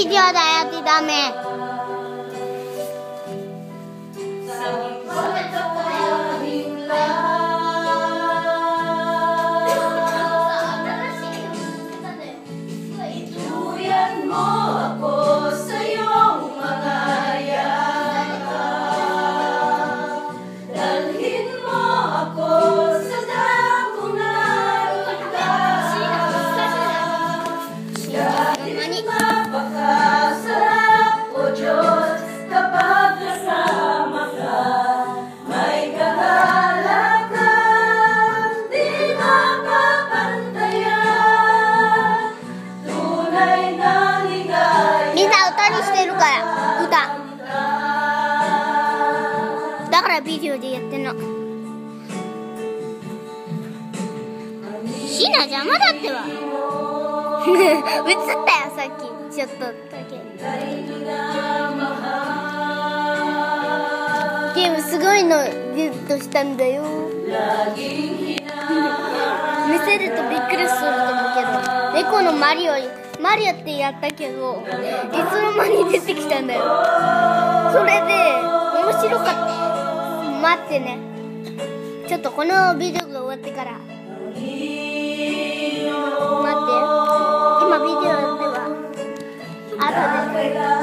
ビデオだよってダメ。みんな歌にしてるから、歌だからビデオでやってんの。シナ邪魔だってば映ったよさっきちょっとだけ。ゲームすごいのゲットしたんだよ見せるとびっくりすると思うけど、猫のマリオってやったけどいつの間に出てきたんだよ。それで面白かった。待ってね、ちょっとこのビデオが終わってから待って、今ビデオでは後で